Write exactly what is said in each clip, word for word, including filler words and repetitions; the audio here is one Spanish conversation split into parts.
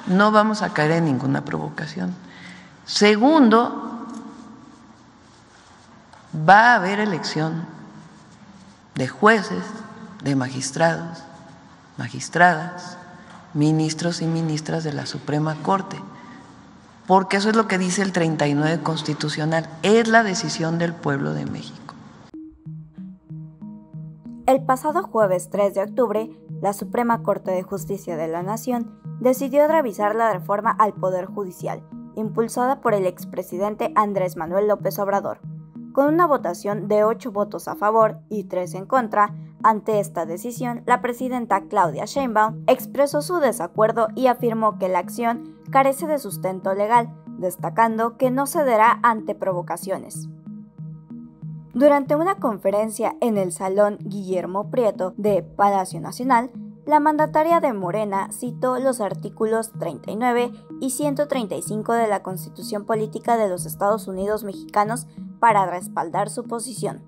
no vamos a caer en ninguna provocación. Segundo, va a haber elección de jueces, de magistrados, magistradas, ministros y ministras de la Suprema Corte, porque eso es lo que dice el treinta y nueve constitucional, es la decisión del pueblo de México. El pasado jueves tres de octubre, la Suprema Corte de Justicia de la Nación decidió revisar la reforma al Poder Judicial, impulsada por el expresidente Andrés Manuel López Obrador. Con una votación de ocho votos a favor y tres en contra, ante esta decisión, la presidenta Claudia Sheinbaum expresó su desacuerdo y afirmó que la acción carece de sustento legal, destacando que no cederá ante provocaciones. Durante una conferencia en el Salón Guillermo Prieto de Palacio Nacional, la mandataria de Morena citó los artículos treinta y nueve y ciento treinta y cinco de la Constitución Política de los Estados Unidos Mexicanos para respaldar su posición.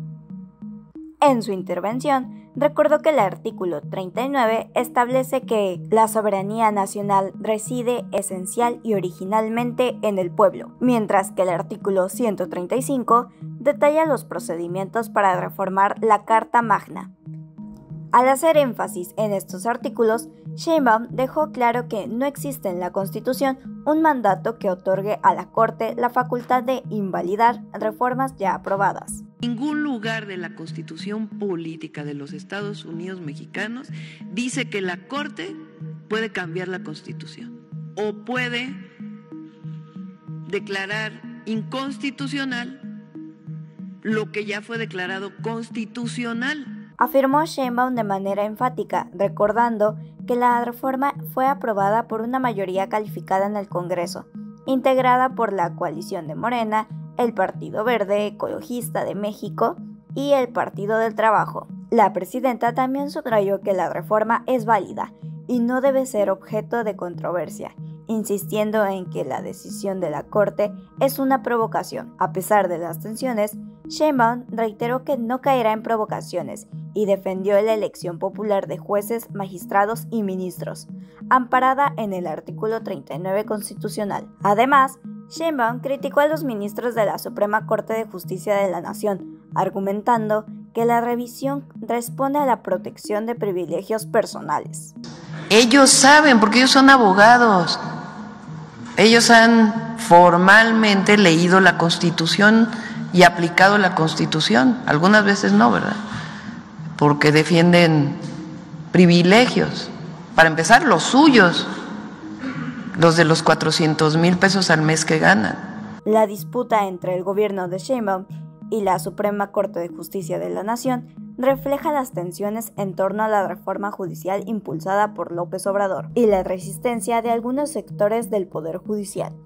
En su intervención, recordó que el artículo treinta y nueve establece que la soberanía nacional reside esencial y originalmente en el pueblo, mientras que el artículo ciento treinta y cinco detalla los procedimientos para reformar la Carta Magna. Al hacer énfasis en estos artículos, Sheinbaum dejó claro que no existe en la Constitución un mandato que otorgue a la Corte la facultad de invalidar reformas ya aprobadas. Ningún lugar de la Constitución Política de los Estados Unidos Mexicanos dice que la Corte puede cambiar la Constitución o puede declarar inconstitucional lo que ya fue declarado constitucional. Afirmó Sheinbaum de manera enfática, recordando que la reforma fue aprobada por una mayoría calificada en el Congreso, integrada por la coalición de Morena, el Partido Verde Ecologista de México y el Partido del Trabajo. La presidenta también subrayó que la reforma es válida y no debe ser objeto de controversia, insistiendo en que la decisión de la Corte es una provocación. A pesar de las tensiones, Sheinbaum reiteró que no caerá en provocaciones y defendió la elección popular de jueces, magistrados y ministros, amparada en el artículo treinta y nueve constitucional. Además, Sheinbaum criticó a los ministros de la Suprema Corte de Justicia de la Nación, argumentando que la revisión responde a la protección de privilegios personales. Ellos saben, porque ellos son abogados. Ellos han formalmente leído la Constitución y aplicado la Constitución. Algunas veces no, ¿verdad? Porque defienden privilegios. Para empezar, los suyos, los de los cuatrocientos mil pesos al mes que ganan. La disputa entre el gobierno de Sheinbaum y la Suprema Corte de Justicia de la Nación refleja las tensiones en torno a la reforma judicial impulsada por López Obrador y la resistencia de algunos sectores del Poder Judicial.